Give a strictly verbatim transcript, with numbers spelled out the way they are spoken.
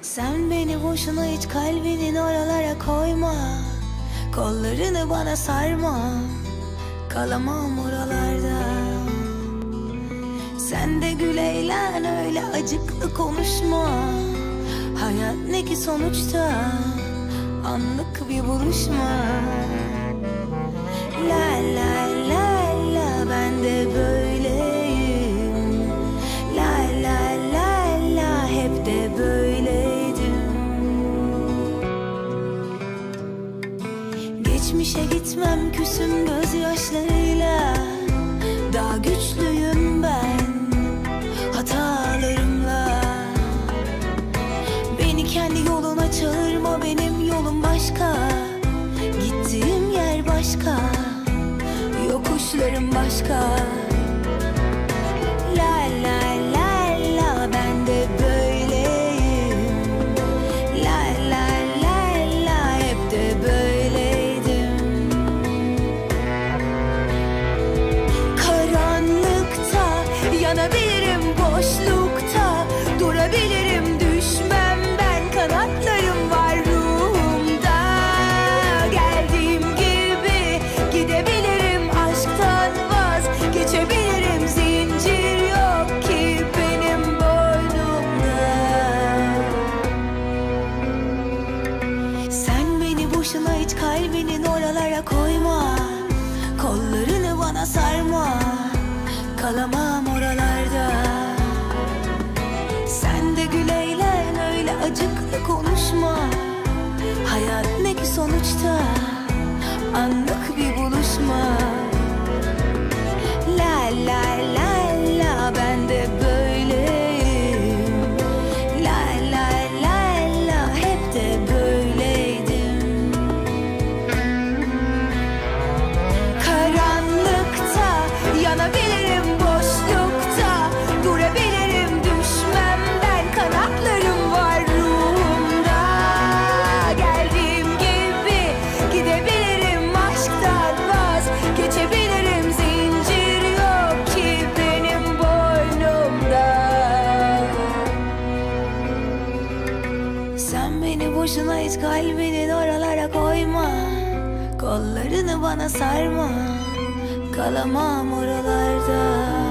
Sen beni boşuna hiç kalbinin oralara koyma. Kollarını bana sarma, kalamam oralarda. Sen de gül eğlen, öyle acıklı konuşma. Hayat ne ki sonuçta, anlık bir buluşma. La la la la, ben de böyleyim. La la la la, hep de böyleydim. Geçmişe gitmem, küsüm gözyaşlarıyla. Daha güçlüyüm ben hatalarımla. Beni kendi yoluna çağırma, benim yolum başka. Gittiğim yer başka, yokuşlarım başka. La la la la, ben de böyleyim. La la la la, hep de böyleydim. Karanlıkta yanabilirim, boşlukta durabilirim. Düşmem ben, kanatlarım var ruhumda. Geldiğim gibi gidebilirim, aşktan vazgeçebilirim. Zincir yok ki benim boynumda. Sen beni boşuna hiç kalbinin oralara koyma. Kollarını bana sarma, kalamam oralarda. Sen de gül eğlen, öyle acıklı konuşma. Hayat ne ki sonuçta, anlık bir buluşma. La la la la, ben de böyleyim. La la la la, hep de böyleydim. Karanlıkta yanabilirim, boşlukta durabilirim. Düşmem ben, kanatlarım var ruhumda. Geldiğim gibi gidebilirim, aşktan vazgeçebilirim. Zincir yok ki benim boynumda. Sen beni boşuna hiç kalbinin oralara koyma. Kollarını bana sarma, kalamam oralarda.